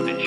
Savage.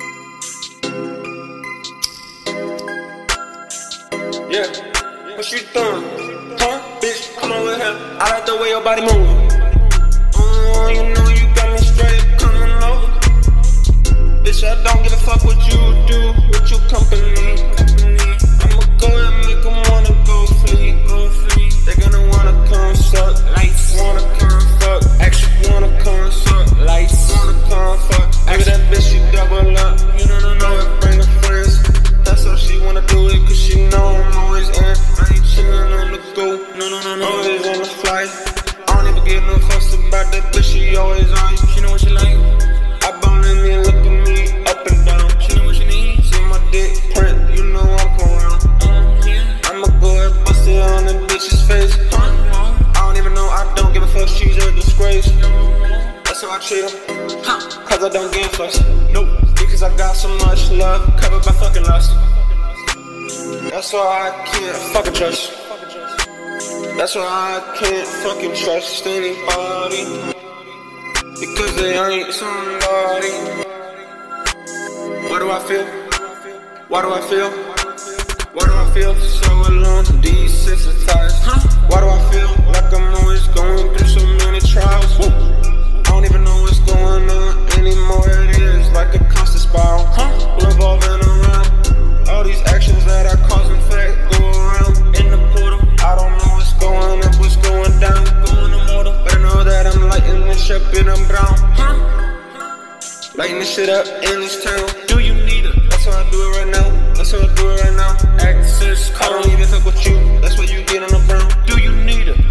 Yeah, what you doing? Huh? Bitch, come over here. I like the way your body move. You know you got me straight coming over. Bitch, I don't give a fuck what you do with your company. I'ma go and make them wanna go flee. They gonna wanna come suck lights, wanna come fuck. Actually wanna come suck lights, wanna come fuck. After that bitch, she double up. You know it, bring her friends. That's how she wanna do it, cause she know I'm always in. I ain't chillin' on the go, no, always on the flight. I don't even give no fucks about that bitch, she always on. She know what she like. I bone in me and look at me up and down. She know what she need. See my dick print, you know I'm around. I'ma go and bust it on the bitch's face. I don't even know, I don't give a fuck, she's a disgrace. That's how I treat her, cause I don't give fucks. Nope, because I got so much love covered by fucking lust. That's why I can't fucking trust. That's why I can't fucking trust anybody, because they ain't somebody. What do I feel? Why do I feel? Why do I feel so alone, desensitized? Why do I feel like I'm always going through so many trials? I don't even know what's going on anymore. It is like a constant spiral, revolving around. All these actions that I cause, in fact, go around in the portal. I don't know what's going up, what's going down, going immortal. But I know that I'm lighting this up and I'm brown. Lighting this shit up in this town. Do you need it? That's how I do it right now. That's how I do it right now. Access code. I don't even fuck with you. That's what you get on the brown. Do you need it?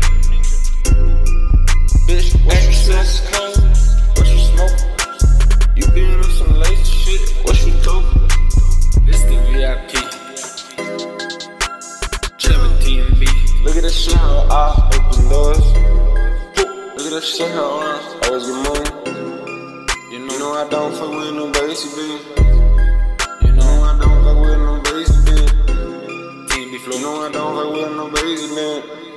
Bitch, what you smoke? What you smoke? You been on some lazy shit. What you dope? This the VIP. 17B. Look at this shit, how I open doors. Look at this shit, how I always get money. You know I don't fuck with no basic bitch. You know I don't fuck with no basic bitch. You know I don't fuck with no basic bitch.